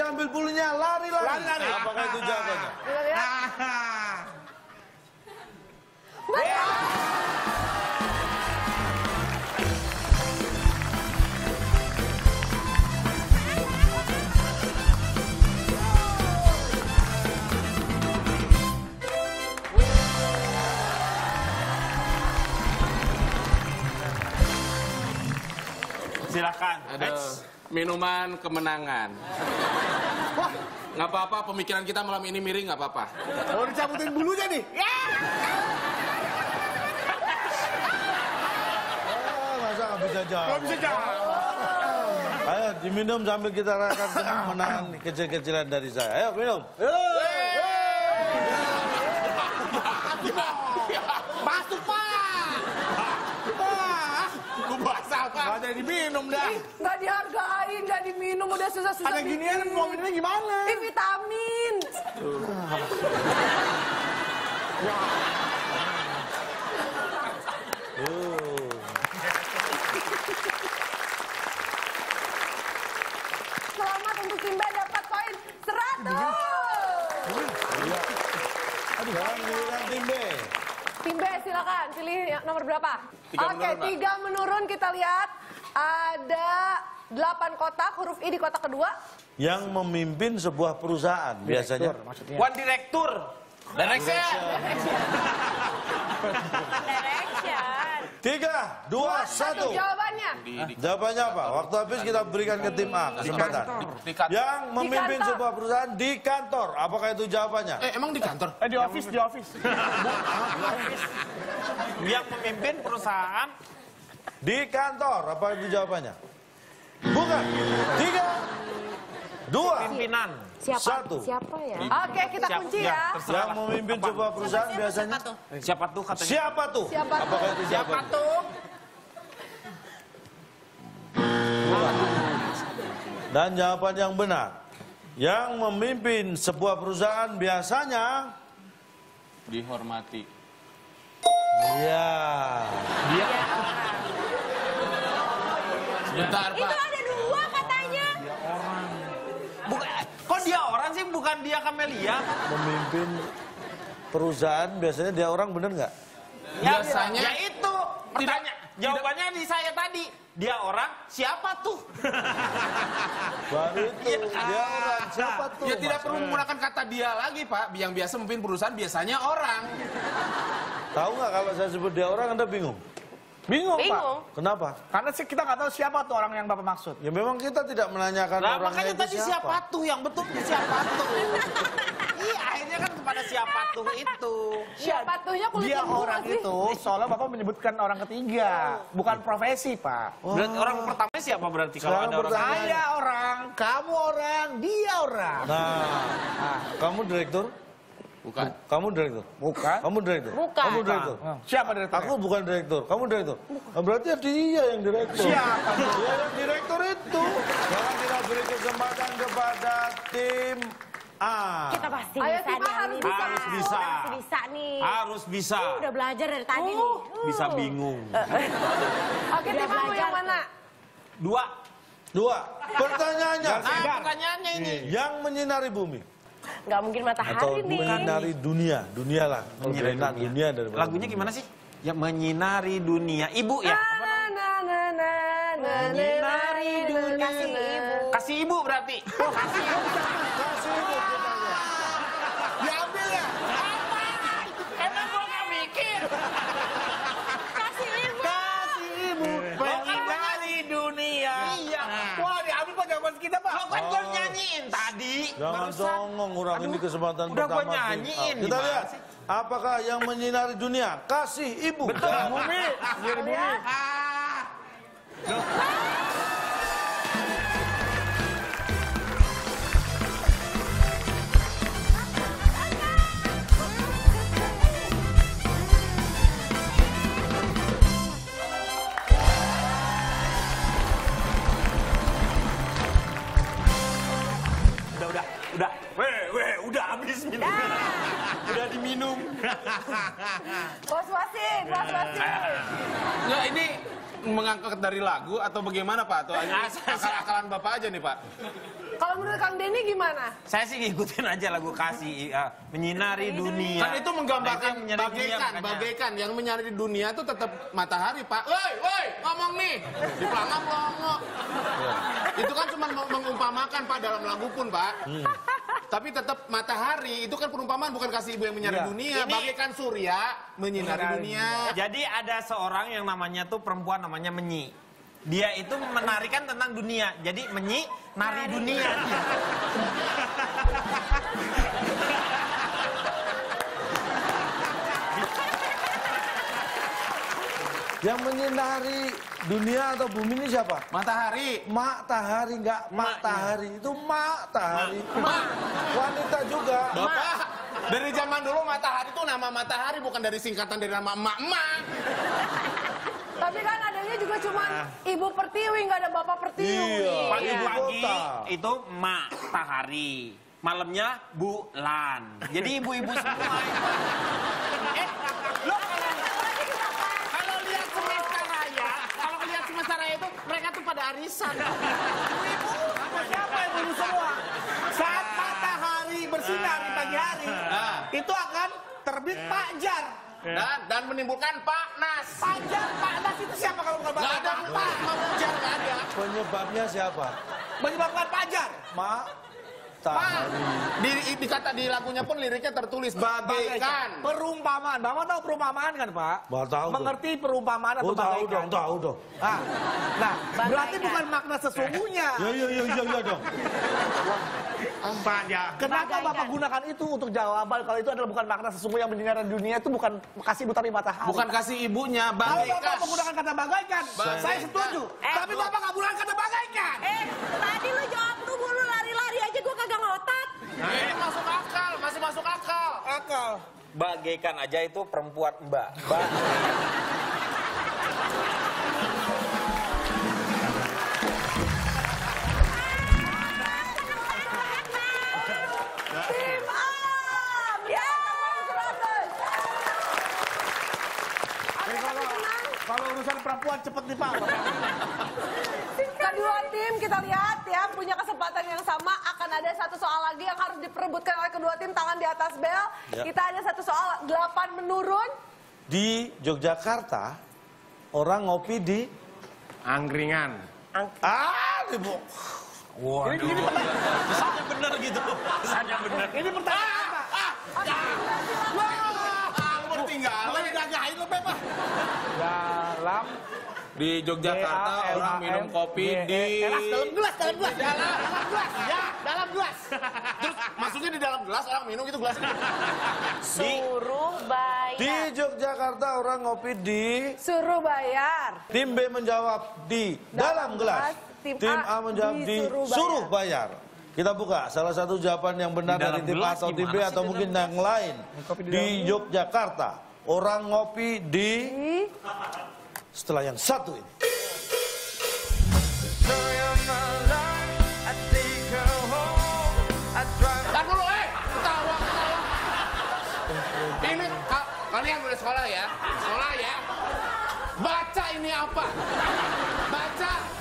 ambil bulunya, lari-lari. Lari-lari. Apakah itu jawabannya? Silakan. Minuman kemenangan. Wah, Nggak apa-apa, pemikiran kita malam ini miring nggak apa-apa. mau dicabutin bulunya nih. Masa nggak bisa jawab? Belum bisa jawab. Ayo diminum sambil kita rayakan kemenangan kecil-kecilan dari saya. Ayo minum. Masuk, Pak. Lu basah apa? Nggak jadi diminum dah. Nggak dihargain, nggak diminum, udah susah-susah. Ada ginian, mau minumnya gimana? Ini vitamin. Selamat untuk Timba dapat poin 100. Sekarang giliran tim B. Tim B silakan pilih yang nomor berapa? Tiga Oke, menurun, Pak. 3 menurun kita lihat. Ada 8 kotak, huruf I di kotak kedua. Yang memimpin sebuah perusahaan biasanya. Maksudnya. One Director. Direction. Direction. 3, 2, 1. Jawabannya. Jawabannya apa? Waktu habis kita berikan ke tim A kesempatan. Di kantor. Yang memimpin kantor. sebuah perusahaan di kantor. Apakah itu jawabannya? Emang di kantor? Di office. Yang memimpin perusahaan. Di kantor. Apa itu jawabannya? Bukan. 3, 2, Pimpinan. Satu. Siapa ya? Oke, kita kunci ya. Yang memimpin sebuah perusahaan biasanya. Siapa tuh katanya? Siapa tuh? Siapa tuh? Apakah itu Siapa jawabannya? tuh? Dan jawaban yang benar. Yang memimpin sebuah perusahaan biasanya. Dihormati. Iya. Sebentar, Itu Pak. ada 2 katanya. Kok dia orang sih, bukan dia Kamelia? Memimpin perusahaan biasanya dia orang, bener nggak? Biasanya. Ya itu. Jawabannya di saya tadi. Dia orang, siapa tuh? Baru itu dia orang. Siapa tuh? Ya tidak Mas? perlu menggunakan kata dia lagi, Pak. Yang biasa memimpin perusahaan biasanya orang. Tahu nggak kalau saya sebut dia orang, Anda bingung? Bingung, Bingung. Kenapa? Karena sih kita nggak tahu siapa tuh orang yang Bapak maksud. Ya memang kita tidak menanyakan Lah orangnya makanya itu tadi siapa tuh yang betul siapa tuh? Iya, akhirnya kan kepada siapa tuh itu. Siapa tuhnya kulit Dia lembu orang sih? itu, soalnya Bapak menyebutkan orang ketiga, bukan profesi, Pak. Berarti orang pertama siapa berarti kalau Sekarang ada orang? pertanyaan. Saya orang, kamu orang, dia orang. Nah, kamu direktur? Bukan. Kamu direktur? Bukan. Kamu direktur? Bukan. Kamu direktur? Siapa dari Aku bukan direktur, kamu direktur. Nah, berarti dia yang direktur. Siapa? Dia yang direktur itu. Sekarang kita beri kesempatan kepada tim A. Kita pasti Ayo, bisa Tifa, nih. harus bisa. Harus bisa. Pasti bisa nih. Harus bisa. Udah belajar dari tadi nih. Bisa bingung. Oke, Tifa mau yang mana? 2. Pertanyaannya, Nah, pertanyaannya ini. yang menyinari bumi Nggak mungkin atau matahari nih. menyinari dunia, dunia lah. Kalau Menyinari enak dunia. dunia daripada Lagunya gimana sih? Ya menyinari dunia. Ibu ya? Menyinari dunia. Kasih ibu. Kasih ibu berarti. Kasih ibu. Kasih ibu pertanyaan. Diambil ya? Emang gua nggak mikir. Kasih ibu. Kasih ibu. Menyinari dunia. Iya. Wah, diambil Pak jawaban kita, Pak. Lo kan gua nyanyiin tadi. Jangan songong, kurang ini kesempatan udah gua pertama. nyanyiin, Kita gimana lihat, sih? apakah yang menyinari dunia? Kasih ibu. Betul. Bumi, jadi bumi. Udah. Udah habis minum. Udah diminum. Was-wasin, was-wasin. Ya ini mengangkat dari lagu atau bagaimana Pak? Atau akal-akalan Bapak aja nih Pak? Kalau menurut Kang Denny gimana? Saya sih ngikutin aja lagu kasih, menyinari dunia. Kan itu menggambarkan Nah, itu yang menyinari dunia, makanya. bagaikan yang menyinari dunia itu tetap matahari Pak. Woi, ngomong nih. Di pelangap longo. Itu kan cuma mengumpamakan Pak dalam lagu pun Pak. Tapi tetap matahari itu kan perumpamaan, bukan kasih ibu yang menyinari dunia. Bagaikan surya menyinari dunia. Jadi ada seorang yang namanya tuh perempuan namanya Menyi. Dia itu menarikan tentang dunia. Jadi Menyi nari dunia. Yang menyinari dunia atau bumi ini siapa? Matahari. Matahari, enggak matahari. Itu matahari. Wanita juga. Bapak, dari zaman dulu matahari itu nama matahari bukan dari singkatan dari nama emak-emak. Tapi kan adanya juga cuma Ibu Pertiwi, nggak ada Bapak Pertiwi. Iya. Pagi-pagi Kota. itu matahari. Malamnya bulan. Jadi ibu-ibu semua. Lo kalau lihat semesta raya, itu mereka tuh pada arisan. Siapa ibu semua? Saat matahari bersinar di pagi hari, itu akan terbit fajar. Dan menimbulkan panas. Fajar, Nas itu siapa kalau bukan Gak ada Bapak? Pak, hujan gak ada. Penyebabnya siapa? Menyebabkan fajar. Matahari. Dikata di lagunya pun liriknya tertulis bagaikan. Perumpamaan. Bapak tahu perumpamaan kan Pak? Bapak tahu dong. Mengerti perumpamaan atau Oh, tahu bagaikan? dong, tahu dong. Nah, berarti bukan makna sesungguhnya. Iya dong. Kenapa Bapak gunakan itu untuk jawaban kalau itu adalah bukan makna sesungguhnya yang menyinari dunia itu bukan kasih ibu tapi matahari? Bukan kasih ibunya, Kalau Bapak bagaikan. menggunakan kata bagaikan, saya setuju. Tapi Bapak nggak gunakan kata bagaikan. Tadi lu jawab lu mulu lari-lari aja gua kagak ngotot. Nah, ini masuk akal, masih masuk akal. Akal. Bagaikan aja itu perempuan Mbak. Tim A, ya, 100. Kalau urusan perempuan cepet nih Pak. Kedua tim kita lihat ya punya kesempatan yang sama, akan ada satu soal lagi yang harus diperebutkan oleh kedua tim, tangan di atas bel. Ya. Kita ada satu soal 8 menurun. Di Yogyakarta, orang ngopi di Angkringan. Ibu. Waduh. Kesannya bener gitu. Kesannya bener. Ini pertanyaan Pak. Tinggal. Jagain lo Pak. Dalam Di Yogyakarta orang minum kopi di dalam gelas. dalam gelas. Terus maksudnya di dalam gelas orang minum gitu gelasnya. Suruh bayar. Di Yogyakarta orang ngopi di. Suruh bayar. Tim B menjawab di dalam gelas. Tim A menjawab di suruh bayar. Kita buka salah satu jawaban yang benar Di dalam dari tim A gelas atau tim B gimana atau sih mungkin yang lain. Di Yogyakarta orang ngopi di. Setelah yang satu ini. Ntar dulu, ketawa. Ini kalian boleh sekolah ya. Baca ini apa? Baca